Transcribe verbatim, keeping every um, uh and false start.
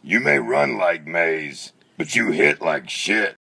You may run like Maze, but you hit like shit.